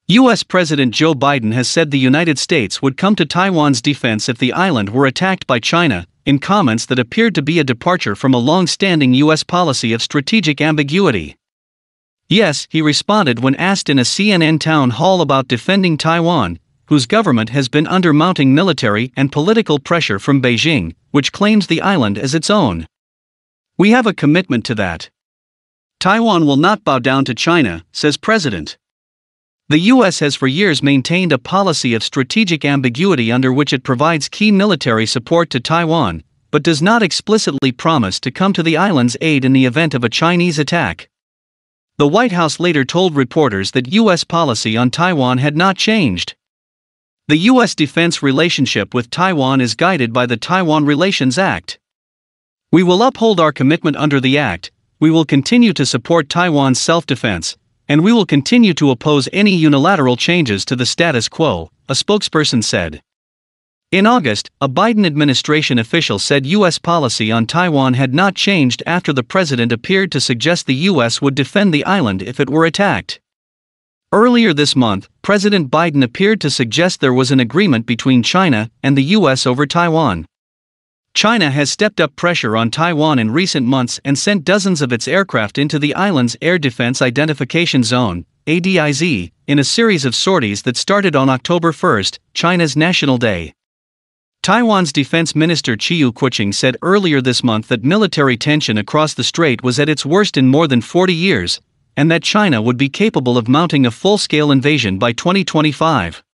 U.S. President Joe Biden has said the United States would come to Taiwan's defense if the island were attacked by China, in comments that appeared to be a departure from a long-standing U.S. policy of strategic ambiguity. Yes, he responded when asked in a CNN town hall about defending Taiwan, whose government has been under mounting military and political pressure from Beijing, which claims the island as its own. "We have a commitment to that. Taiwan will not bow down to China," says President. The U.S. has for years maintained a policy of strategic ambiguity under which it provides key military support to Taiwan, but does not explicitly promise to come to the island's aid in the event of a Chinese attack. The White House later told reporters that U.S. policy on Taiwan had not changed. The U.S. defense relationship with Taiwan is guided by the Taiwan Relations Act. "We will uphold our commitment under the Act, we will continue to support Taiwan's self-defense, and we will continue to oppose any unilateral changes to the status quo," a spokesperson said. In August, a Biden administration official said U.S. policy on Taiwan had not changed after the president appeared to suggest the U.S. would defend the island if it were attacked. Earlier this month, President Biden appeared to suggest there was an agreement between China and the U.S. over Taiwan. China has stepped up pressure on Taiwan in recent months and sent dozens of its aircraft into the island's Air Defense Identification Zone, ADIZ, in a series of sorties that started on October 1, China's National Day. Taiwan's Defense Minister Chiu Kuching said earlier this month that military tension across the strait was at its worst in more than 40 years, and that China would be capable of mounting a full-scale invasion by 2025.